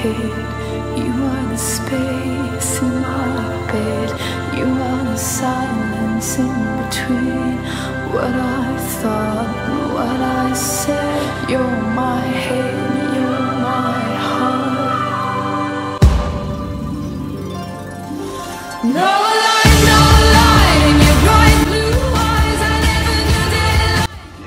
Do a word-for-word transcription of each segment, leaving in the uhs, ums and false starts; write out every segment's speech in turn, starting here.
head. You are the space in my bed. You are the silence in between what I thought and what I said. You're my head, you're my heart. No lie, no lie, in your bright blue eyes I never knew daylight.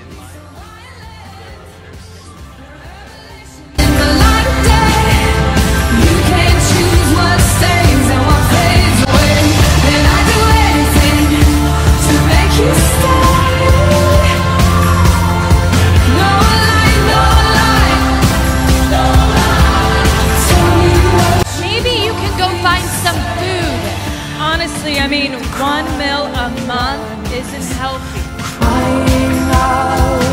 In the light of day, you can't choose what stays and what fades away. And I do anything to make you stay. No lie, no lie, no lie. Tell me what. Maybe you can go find some food. Honestly, I mean, one meal a month isn't healthy. Crying out